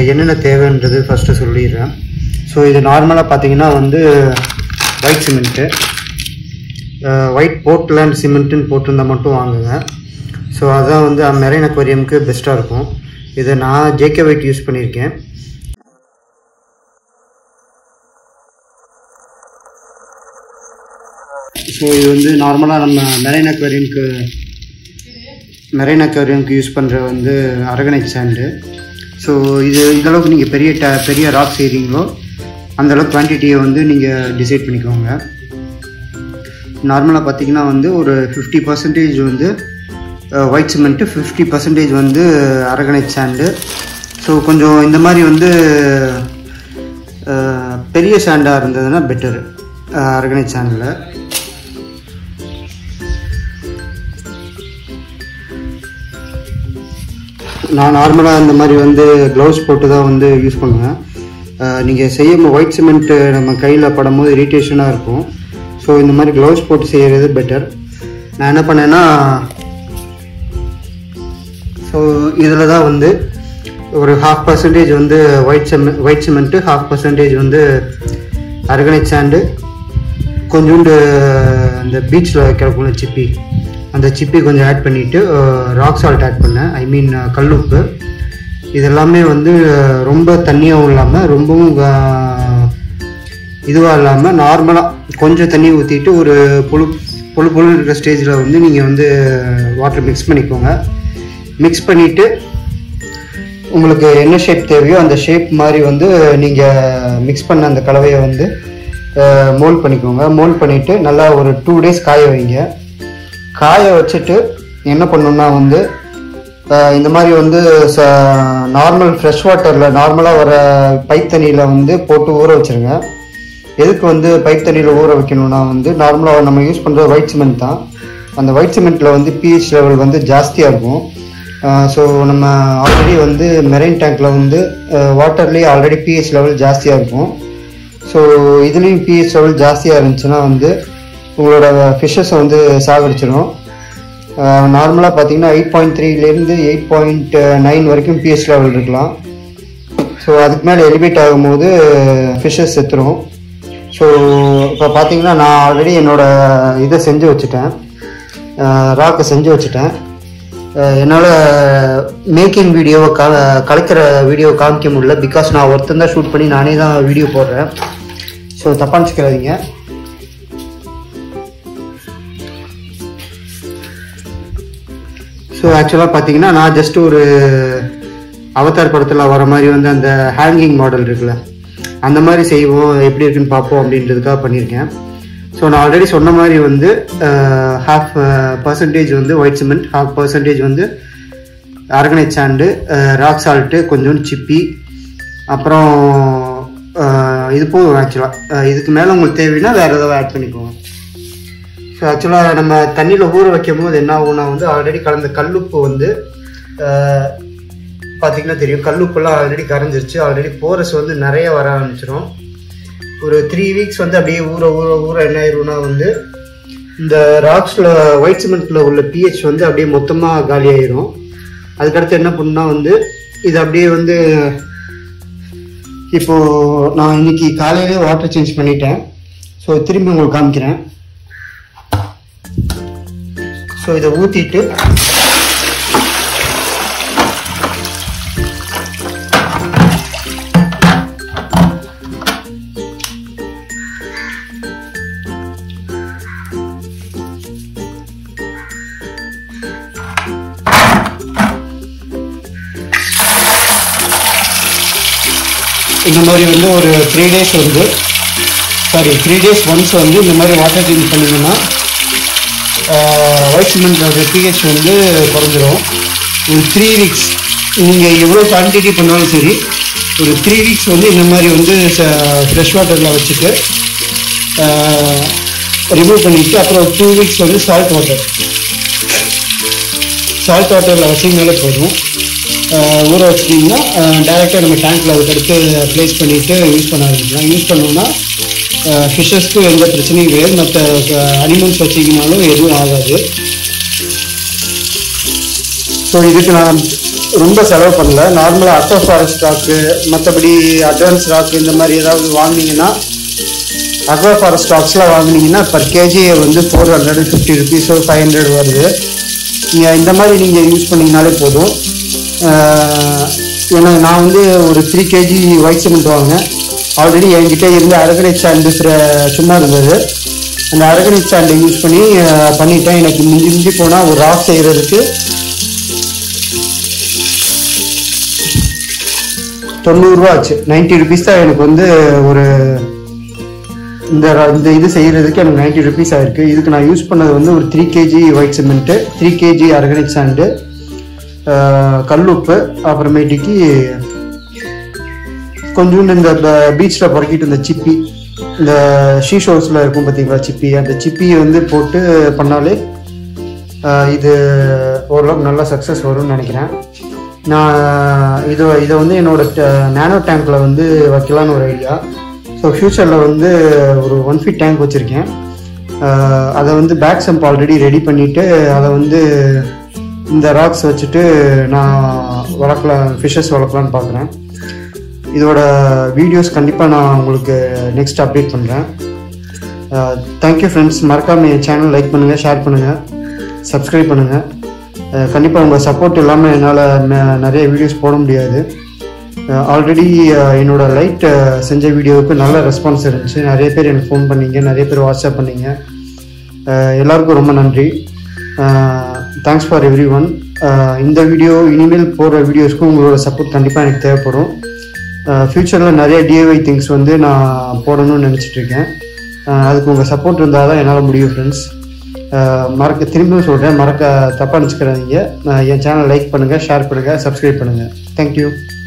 என்னென்ன தேவைன்றது ஃபஸ்ட்டு சொல்லிடுறேன். ஸோ இது நார்மலாக பார்த்தீங்கன்னா வந்து ஒயிட் சிமெண்ட்டு, ஒயிட் போர்ட்லேண்ட் சிமெண்ட்டுன்னு போட்டிருந்தால் மட்டும் வாங்குங்க. ஸோ அதுதான் வந்து மெரைன் அக்வேரியமுக்கு பெஸ்ட்டாக இருக்கும். இதை நான் ஜேகே ஒயிட் யூஸ் பண்ணியிருக்கேன். ஸோ இது வந்து நார்மலாக நம்ம மெரைன் அக்வேரியமுக்கு யூஸ் பண்ணுற வந்து அரகனைட் சாண்டு. ஸோ இந்தளவுக்கு நீங்கள் பெரிய ராக் செய்கிறீங்களோ அந்தளவுக்கு குவான்டிட்டியை வந்து நீங்கள் டிசைட் பண்ணிக்கோங்க. நார்மலாக பார்த்தீங்கன்னா வந்து ஒரு 50% வந்து ஒயிட் சிமெண்ட்டு, 50% வந்து அரகனைட் சாண்டு. ஸோ கொஞ்சம் இந்த மாதிரி வந்து பெரிய சாண்டாக இருந்ததுன்னா பெட்டரு அரகனைட் சாண்டில். நான் நார்மலாக இந்த மாதிரி வந்து க்ளவுஸ் போட்டு தான் வந்து யூஸ் பண்ணுவேன். நீங்கள் செய்யும் ஒயிட் சிமெண்ட்டு நம்ம கையில் படும்போது இரிட்டேஷனாக இருக்கும். ஸோ இந்த மாதிரி க்ளவுஸ் போட்டு செய்கிறது பெட்டர். நான் என்ன பண்ணேன்னா, ஸோ இதில் தான் வந்து ஒரு 50% வந்து ஒயிட் சிமெண்ட்டு, 50% வந்து அரகனைட் சாண்டு, கொஞ்சோண்டு அந்த பீச்சில் கிடக்குள்ள சிப்பி, அந்த சிப்பி கொஞ்சம் ஆட் பண்ணிவிட்டு ராக் சால்ட் ஆட் பண்ணேன், ஐ மீன் கல்லுப்பு. இதெல்லாமே வந்து ரொம்ப தண்ணியாகவும் இல்லாமல் ரொம்பவும் இதுவாக இல்லாமல் நார்மலாக கொஞ்சம் தண்ணி ஊற்றிட்டு ஒரு பொழு இருக்கிற ஸ்டேஜில் வந்து நீங்கள் வந்து வாட்டர் மிக்ஸ் பண்ணிக்கோங்க. மிக்ஸ் பண்ணிவிட்டு உங்களுக்கு என்ன ஷேப் தேவையோ அந்த ஷேப் மாதிரி வந்து நீங்கள் மிக்ஸ் பண்ண அந்த கலவையை வந்து மோல்ட் பண்ணிக்கோங்க. மோல்ட் பண்ணிவிட்டு நல்லா ஒரு 2 days காய வைங்க. காய வச்சுட்டு என்ன பண்ணணுன்னா வந்து இந்த மாதிரி வந்து நார்மல் ஃப்ரெஷ் வாட்டரில் நார்மலாக வர பைப் தண்ணியில் வந்து போட்டு ஊற வச்சுருங்க. எதுக்கு வந்து பைப் தண்ணியில் ஊற வைக்கணும்னா வந்து நார்மலாக நம்ம யூஸ் பண்ணுற ஒயிட் சிமெண்ட் தான். அந்த ஒயிட் சிமெண்ட்டில் வந்து pH லெவல் வந்து ஜாஸ்தியாக இருக்கும். ஸோ நம்ம ஆல்ரெடி வந்து மெரைன் டேங்க்கில் வந்து வாட்டர்லேயே ஆல்ரெடி pH லெவல் ஜாஸ்தியாக இருக்கும். ஸோ இதுலேயும் pH லெவல் ஜாஸ்தியாக இருந்துச்சுன்னா வந்து உங்களோட ஃபிஷ்ஷஸை வந்து சாகடிச்சிடும். நார்மலாக பார்த்தீங்கன்னா 8.3லேருந்து 8.9 வரைக்கும் pH லெவல் இருக்கலாம். ஸோ அதுக்கு மேலே எலிவேட் ஆகும்போது ஃபிஷ்ஷஸ் செத்துரும். ஸோ இப்போ பார்த்தீங்கன்னா நான் ஆல்ரெடி என்னோடய இதை செஞ்சு வச்சுட்டேன், ராக்கை செஞ்சு வச்சுட்டேன். என்னால் மேக்கிங் வீடியோவை கலைக்கிற வீடியோவை காமிக்க முடியல, பிகாஸ் நான் ஒருத்தன் தான் ஷூட் பண்ணி நானே தான் வீடியோ போடுறேன். ஸோ தப்பாக நினச்சிக்காதீங்க. ஸோ ஆக்சுவலாக பார்த்தீங்கன்னா நான் ஜஸ்ட் ஒரு அவதார் படத்தில் வர மாதிரி வந்து அந்த ஹேங்கிங் மாடல் இருக்குல்ல, அந்த மாதிரி செய்வோம், எப்படி இருக்குன்னு பார்ப்போம் அப்படின்றதுக்காக பண்ணியிருக்கேன். ஸோ நான் ஆல்ரெடி சொன்ன மாதிரி வந்து 50% வந்து ஒயிட் சிமெண்ட், 50% வந்து அரகனைட் சாண்டு, ராக் சால்ட்டு, கொஞ்சோண்டு சிப்பி, அப்புறம் இது போதும். ஆக்சுவலாக இதுக்கு மேலே உங்களுக்கு தேவைன்னா வேறு ஏதாவது ஆட் பண்ணிக்கோங்க. ஸோ ஆக்சுவலாக நம்ம தண்ணியில் ஊற வைக்கும் போது என்ன ஆகும்னா வந்து ஆல்ரெடி கலந்த கல்லுப்பு வந்து பார்த்திங்கன்னா தெரியும், கல்லுப்பெல்லாம் ஆல்ரெடி கரைஞ்சிருச்சு. ஆல்ரெடி போரஸ் வந்து நிறைய வர ஆரம்பிச்சிடும். ஒரு 3 weeks வந்து அப்படியே ஊற என்ன ஆயிரும்னா வந்து இந்த ராக்ஸில் ஒயிட் சிமெண்ட்டில் உள்ள pH வந்து அப்படியே மொத்தமாக காலி ஆயிரும். அதுக்கடுத்து என்ன பண்ணுன்னா வந்து இது அப்படியே வந்து இப்போது நான் இன்னைக்கு காலையிலே வாட்டர் சேஞ்ச் பண்ணிட்டேன். ஸோ திரும்பி உங்களுக்கு காமிக்கிறேன். ஸோ இதை ஊற்றிட்டு இந்த மாதிரி வந்து ஒரு 3 days வந்து 3 days ஒன்ஸ் வந்து இந்த மாதிரி வாட்டர் சேஞ்ச் பண்ணிங்கன்னா ஒயிட் சிமெண்ட்டோட pH வந்து குறைஞ்சிரும். ஒரு 3 weeks நீங்கள் எவ்வளோ குவான்டிட்டி பண்ணாலும் சரி, ஒரு 3 weeks வந்து இந்த மாதிரி வந்து ஃப்ரெஷ் வாட்டரில் வச்சுட்டு ரிமூவ் பண்ணிவிட்டு அப்புறம் 2 weeks வந்து சால்ட் வாட்டரில் வச்சிங்கனாலே போதும். ஊற வச்சிட்டிங்கன்னா டைரெக்டாக நம்ம டேங்க்கில் அதுக்கடுத்து ப்ளேஸ் பண்ணிவிட்டு யூஸ் பண்ண ஆரம்பிக்கலாம். யூஸ் பண்ணோம்னா ஃபிஷ்ஷஸ்க்கு எந்த பிரச்சனையும் கிடையாது, மற்ற அனிமல்ஸ் வச்சிங்கனாலும் எதுவும் ஆகாது. ஸோ இதுக்கு நான் ரொம்ப செலவு பண்ணல. நார்மலாக அக்வா ஃபாரஸ்ட் ராக்கு, மற்றபடி அட்வான்ஸ் ராக்கு இந்த மாதிரி ஏதாவது வாங்கினீங்கன்னா, அக்வா ஃபாரஸ்ட் ராக்ஸ்லாம் வாங்கினீங்கன்னா பர் கேஜி வந்து 450 rupees 500 வருது. நீங்கள் இந்த மாதிரி நீங்கள் யூஸ் பண்ணிங்கனாலே போதும். ஏன்னா நான் வந்து ஒரு 3 kg ஒயிட் சிமெண்ட் வாங்கினேன். ஆல்ரெடி என்கிட்ட இருந்து அரகனைட் சாண்டு சும்மா இருந்தது. அந்த அரகனைட் சாண்டை யூஸ் பண்ணிட்டேன். எனக்கு மிஞ்சி போனால் ஒரு ராக் செய்கிறதுக்கு 90 ரூபா ஆச்சு. 90 rupees தான் எனக்கு வந்து ஒரு இந்த இது செய்கிறதுக்கு எனக்கு 90 rupees ஆயிருக்கு. இதுக்கு நான் யூஸ் பண்ணது வந்து ஒரு 3 kg white cement, 3 kg aragonite sand, கல்லுப்பு, அப்புறமேட்டுக்கு கொஞ்சோண்டு இந்த பீச்சில் பொறுக்கிட்டு இந்த சிப்பி, இந்த ஷீஷோஸில் இருக்கும் பார்த்தீங்களா சிப்பி, அந்த சிப்பியை வந்து போட்டு பண்ணாலே இது ஓரளவுக்கு நல்லா சக்ஸஸ் வரும்னு நினைக்கிறேன். நான் இதை வந்து என்னோட நேனோ டேங்க்கில் வந்து வைக்கலான்னு ஒரு ஐடியா. ஸோ ஃப்யூச்சரில் வந்து ஒரு 1 feet டேங்க் வச்சுருக்கேன். அதை வந்து பேக் சம்ப் ஆல்ரெடி ரெடி பண்ணிவிட்டு அதை வந்து இந்த ராக்ஸ் வச்சுட்டு நான் ஃபிஷ்ஷஸ் வளர்க்கலான்னு பார்க்குறேன். இதோட வீடியோஸ் கண்டிப்பாக நான் உங்களுக்கு நெக்ஸ்ட் அப்டேட் பண்ணுறேன். Thank you friends. மறக்காமல் என் சேனல் லைக் பண்ணுங்கள், ஷேர் பண்ணுங்கள், சப்ஸ்கிரைப் பண்ணுங்கள். கண்டிப்பாக உங்கள் சப்போர்ட் இல்லாமல் என்னால் நிறைய வீடியோஸ் போட முடியாது. ஆல்ரெடி என்னோடய லைட் செஞ்ச வீடியோவுக்கு நல்ல ரெஸ்பான்ஸ் இருந்துச்சு. நிறைய பேர் எனக்கு ஃபோன் பண்ணிங்க, நிறைய பேர் வாட்ஸ்அப் பண்ணிங்க. எல்லாருக்கும் ரொம்ப நன்றி. Thanks for everyone. இந்த வீடியோ இனிமேல் போகிற வீடியோஸ்க்கும் உங்களோட சப்போர்ட் கண்டிப்பாக எனக்கு தேவைப்படும். ஃப்யூச்சரில் நிறைய DIY திங்ஸ் வந்து நான் போடணும்னு நினச்சிட்ருக்கேன். அதுக்கு உங்கள் சப்போர்ட் இருந்தால் தான் என்னால் முடியும் ஃப்ரெண்ட்ஸ். திரும்பியும் சொல்கிறேன், தப்பாக நினச்சிக்கிறாதீங்க. என் சேனல் லைக் பண்ணுங்கள், ஷேர் பண்ணுங்கள், சப்ஸ்கிரைப் பண்ணுங்கள். தேங்க்யூ.